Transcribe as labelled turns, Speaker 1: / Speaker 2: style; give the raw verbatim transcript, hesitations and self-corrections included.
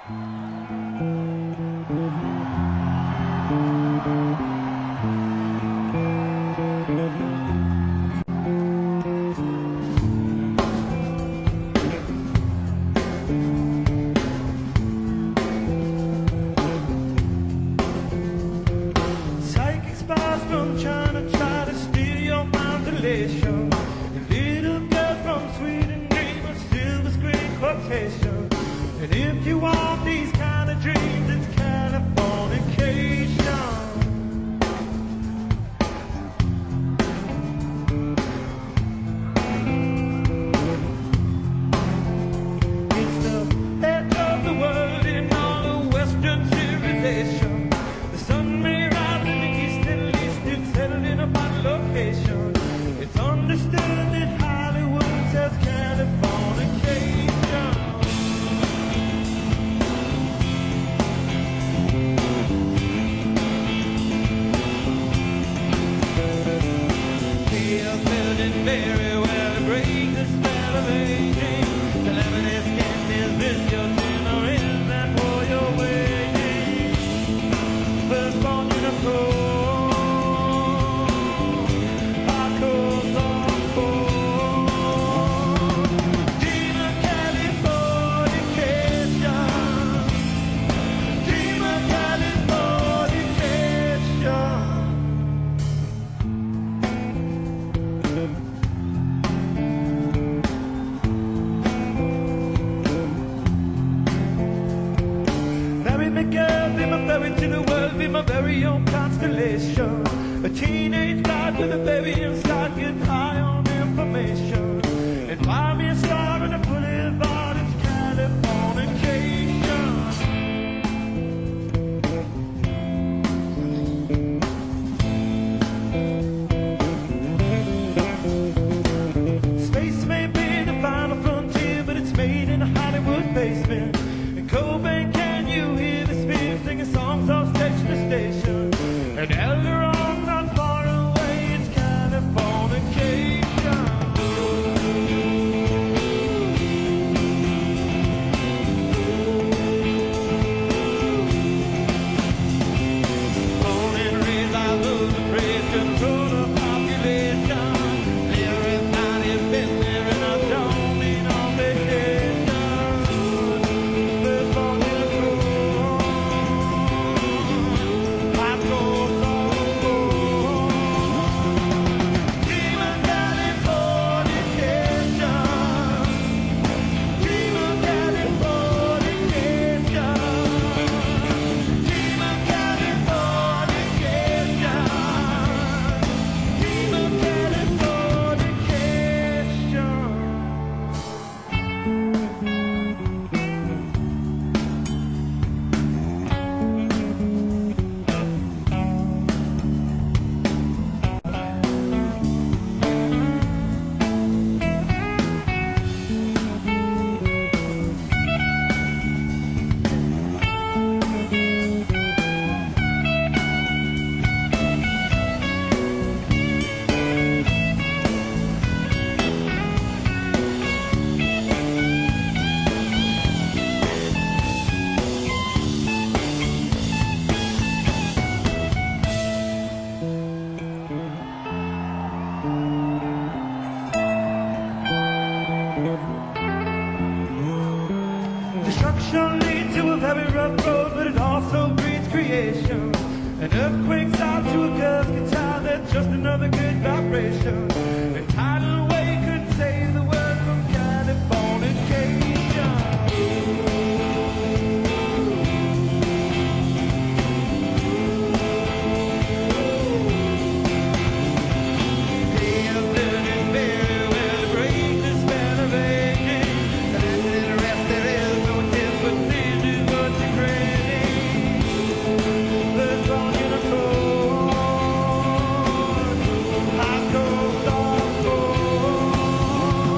Speaker 1: Psychic spies from China try to steal your mind's elation. And little girls from Sweden dream of silver screen quotation. And if you want these kind of dreams, it's Californication. It's the edge of the world in all of Western civilization. The sun may rise in the east, at least it's settled in a bottle location. It's understood that Hollywood says Californication. Feel filled very well to break the spell of aging. Celebrity skin, is this your sin or is that for your waiting? Firstborn unicorn, hardcore softcore. Dream of Californication. Dream of Californication. Marry me, girl, be my ferry to the world, be my very own constellation. A teenage bride with a baby inside, getting high on information. And buy me a star in a boulevard, it's Californication. Space may be the final frontier, but it's made in a Hollywood basement. In Cobain, can you hear the sphere singing songs off station to station? And Elderon, not far away, it's Californication. Born and raised, I love the praise, control the population. Everybody's been there and I don't need on vacation. Firstborn unicorn, hardcore softcore. Dream of Californication. Dream of Californication. Dream of Californication. Dream of Californication. Destruction leads to a very rough road, but it also breeds creation. An earthquake starts to a curse guitar, that's just another good vibration. A tidal wave could save the world from Californication. Feel living very well to break the spell of aging. And then the rest there is no tip, but this is what you're craving. Firstborn unicorn, hardcore softcore.